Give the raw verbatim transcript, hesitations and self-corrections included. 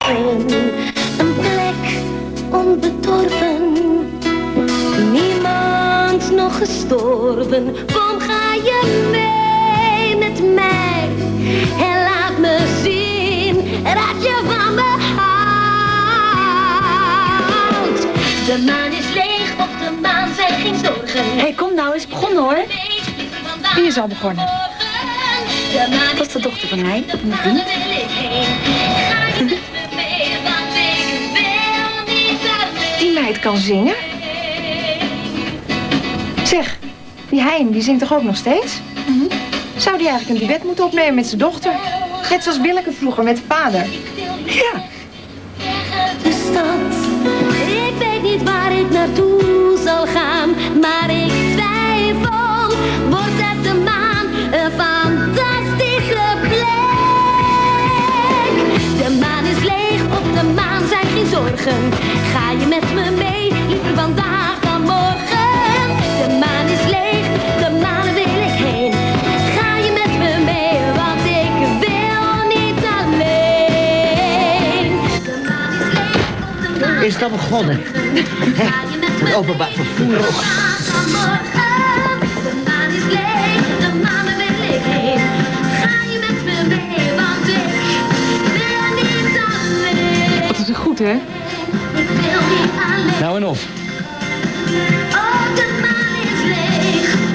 Een plek onbedorven, niemand nog gestorven. Kom, ga je mee met mij en laat me zien dat je van me houdt. De maan is leeg, op de maan zijn geen zorgen. Hé, hey, kom nou, is begonnen hoor. Wie is al begonnen? Dat is de dochter van hij, van de vriend. Die meid kan zingen. Zeg, die Hein, die zingt toch ook nog steeds? Mm-hmm. Zou die eigenlijk een duet moeten opnemen met zijn dochter? Net zoals Willeke vroeger met de vader. Ja. De stad, ik weet niet waar ik naartoe zal gaan, maar ik twijfel, wordt het de maan een fantastische plek. De maan is leeg, op de maan zijn geen zorgen. Ga je met me mee, liever vandaag dan morgen. De maan is leeg, de maan wil ik heen. Ga je met me mee, want ik wil niet alleen. De maan is leeg, op de maan. Is dat begonnen? Het openbaar vervoer ook. De maan is leeg, de maan wil ik heen. Ga je met me mee, want ik wil niet alleen. Dat is goed, hè? Ik wil niet alleen. Nou en of. Oh, de maan is leeg.